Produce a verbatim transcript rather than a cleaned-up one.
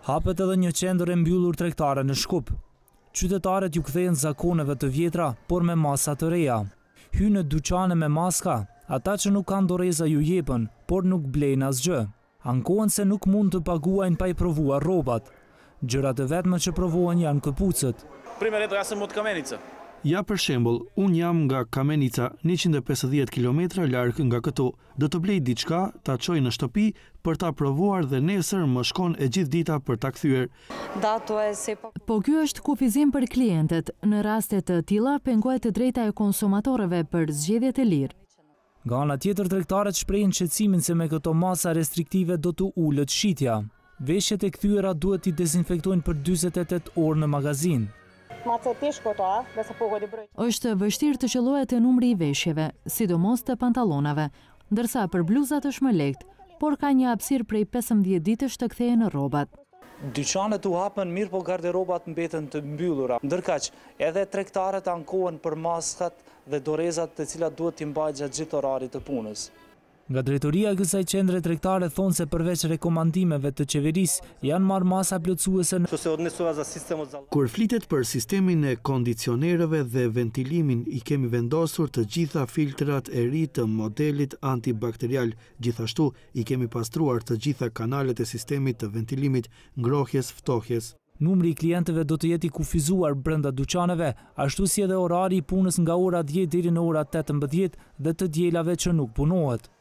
Hapet edhe një qendër e mbyllur tregtare në Shkup. Qytetarët ju kthehen zakoneve të vjetra, por me masa të reja. Hynë në dyqane me maska, ata që nuk kanë doreza ju jepën, por nuk blejnë asgjë. Ankohen se nuk mund të paguajnë pa i provuar rrobat. Gjërat e vetme që provohen janë këpucët. Primero ja sam od Kamenica. Ja për shembull, unë jam nga Kamenica, njëqind e pesëdhjetë kilometra larg nga këtu. Do të blej diçka, ta çoj në shtëpi për ta provuar dhe nesër më shkon e gjithë dita për ta kthyer. Po ky është kufizim për klientët. Në raste të tilla pengohet e drejta e konsumatorëve për zgjedhjet e lirë. Nga ana tjetër, tregtarët shprehin shqetësimin se me këto masa restriktive do të ulët shitja. Veshjet e kthyera duhet i dezinfektojnë për dyzet e tetë orë në magazin. Është vështirë të qellohet e numri i veshjeve, sidomos të pantallonave, ndërsa për bluzat është më lehtë, por ka një hapësirë prej pesëmbëdhjetë ditësh të kthehen në rrobat. Dyqanet u hapen mirë, po garderobat mbeten të mbyllura. Ndërkaq, edhe tregtarët ankohen për maskat dhe dorezat të cilat duhet t'i mbajnë gjatë gjithë orarit të punës. Nga drejtoria e kësaj qendre tregtare thonë se përveç rekomandimeve të qeverisë janë marrë masa plotësuese. Kur flitet për sistemin e kondicionerëve dhe ventilimin, i kemi vendosur të gjitha filtrat e ri të modelit antibakterial. Gjithashtu i kemi pastruar të gjitha kanalet e sistemit të ventilimit, ngrohjes, ftohjes. Numri i klientëve do të jetë i kufizuar brenda dyqaneve, ashtu si edhe orari i punës nga ora dhjetë deri në ora tetëmbëdhjetë dhe të dielave që nuk punohet.